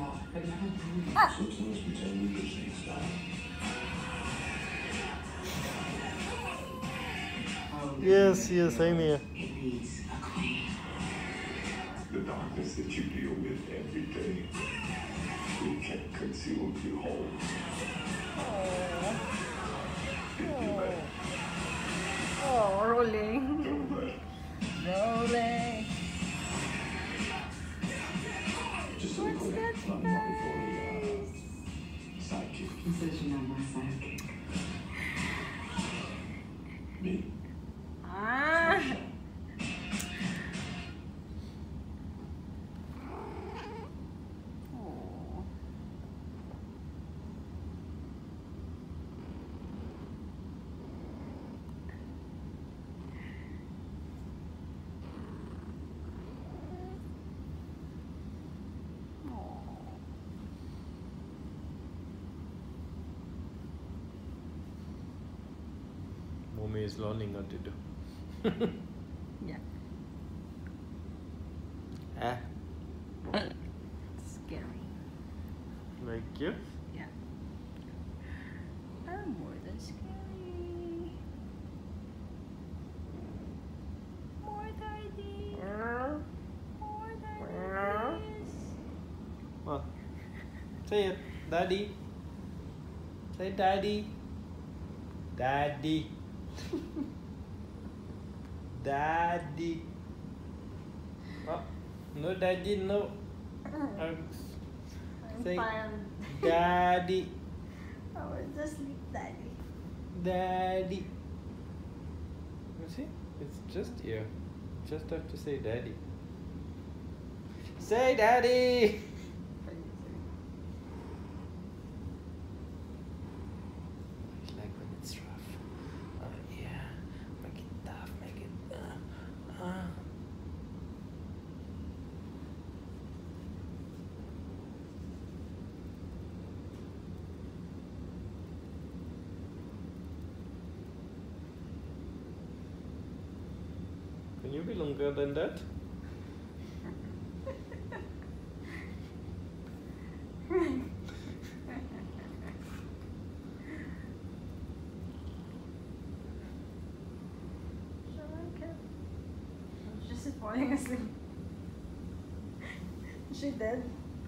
Yes, yes, same here. The darkness that you deal with every day, it can't conceal you whole. Oh, rolling. Rolling. Just so What's that face? sidekick. He says you're not my sidekick. Me. Ah. Oh. Mommy is learning what to do. Yeah. Ah, Scary. like you? Yeah. I'm more than scary. More daddy. More daddy. What? Say it, Daddy. Say Daddy. Daddy. Daddy. Oh, no, Daddy, no. I'm Say fine. Daddy. I will just sleep, daddy. Daddy. You see? It's just here. Just have to say Daddy. Say Daddy. Like when it's rough. Yeah. Make it tough. Make it. Can you be longer than that? She's falling asleep. She did.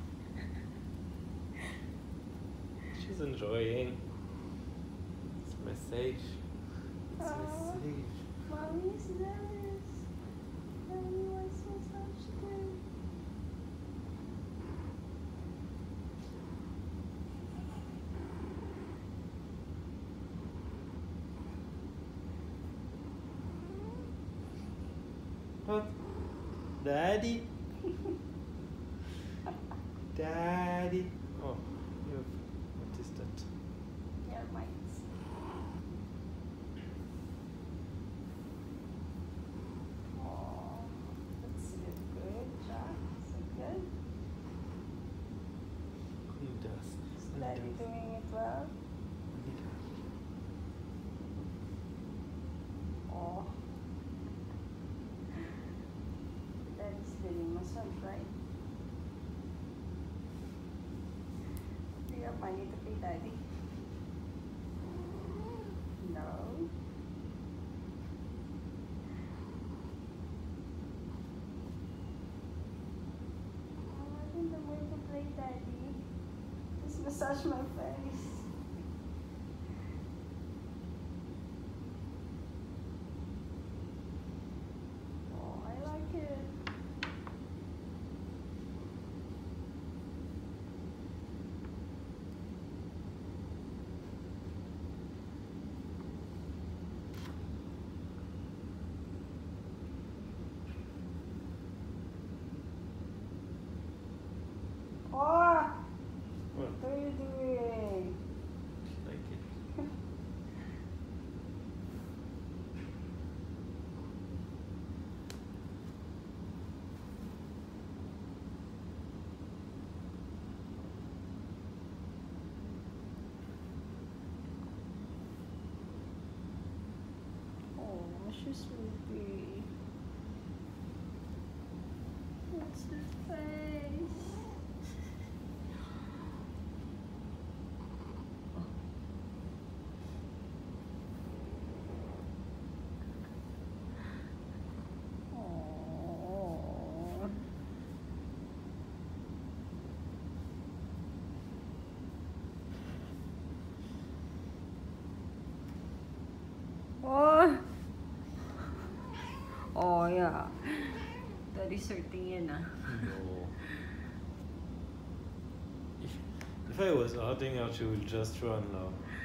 She's enjoying. It's a message. It's a message. Mommy's nervous. Mommy wants massage too. What? Daddy? Daddy? Oh, you have. What is that? Yeah, mine's. Oh, that's good. Good job. So good. Who does? Is Daddy doing it well? Oh. Daddy's doing massage, right? Do you have money to pay Daddy? No. Oh, I think I'm going to play Daddy. Just massage my face. Oh, I like it. Oh, What? what are you doing? Oh, yeah. Tadi certain yan No. If I was outing out, she would just run now.